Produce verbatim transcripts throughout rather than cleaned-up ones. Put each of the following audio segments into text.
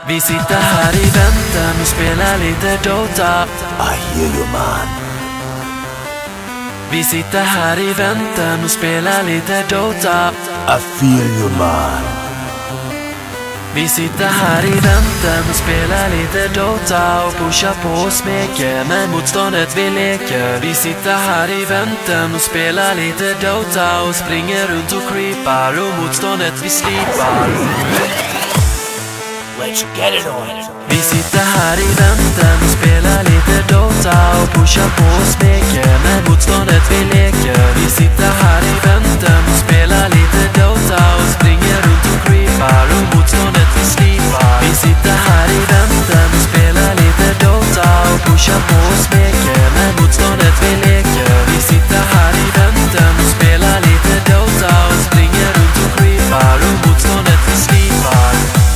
Vi sitter här i väntan och spelar lite Dota. I hear you, man. Vi sitter här i väntan och spelar lite Dota. I feel you, man. Vi sitter här i väntan och spelar lite Dota och pushar på och smeker med motståndet vi leker. Vi sitter här i väntan och spelar lite Dota och springer runt och creepar och motståndet vi slipar. Let's get it on. Vi sitter här i väntan och spelar lite Dota och pushar på och smeker med motståndet vi leker. Vi sitter här i väntan och spelar lite Dota och springer runt och creepar och motståndet vi slipar. Vi sitter här i väntan och spelar lite Dota och pushar på och smeker med motståndet vi leker. Vi sitter här i väntan och spelar lite Dota och springer runt och creepar och motståndet vi slipar.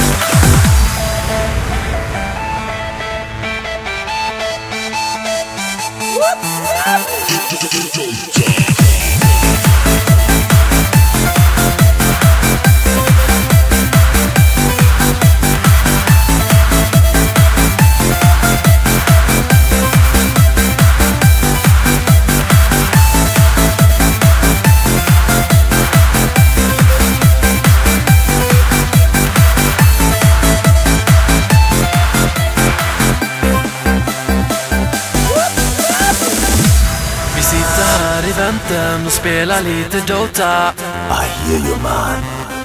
Vi sitter här i väntan och spelar lite Dota. I hear you, man.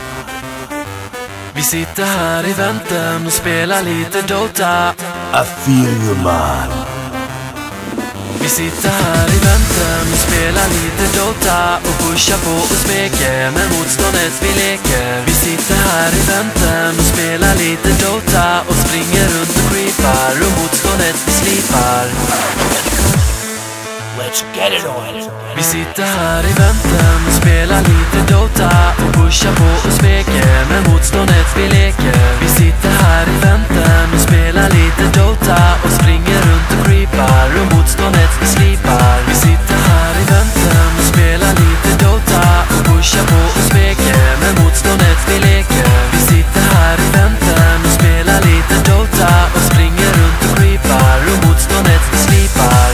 Vi sitter här i väntan och spelar lite Dota. I feel you, man. Vi sitter här i väntan och spelar lite Dota och pushar på och smeker med motståndet vi leker. Vi sitter här i väntan och spelar lite Dota och springer runt och creepar och motståndet vi slipar. Let's get it on. Vi sitter här i väntan och spelar lite Dota och pushar på och smeker med motståndet vi leker. Vi sitter här i väntan och spelar lite Dota och springer runt och creepar och motståndet vi slipar. Vi sitter här i väntan och spelar lite Dota och pushar på och smeker med motståndet vi leker. Vi sitter här i väntan och spelar lite Dota och springer runt och creepar och motståndet vi slipar.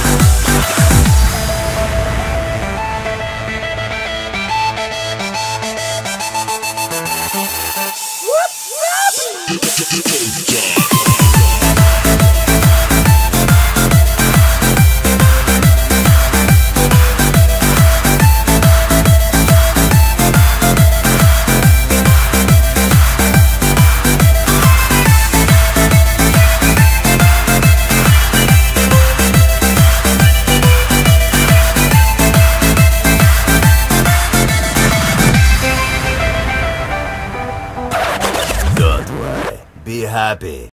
Be happy.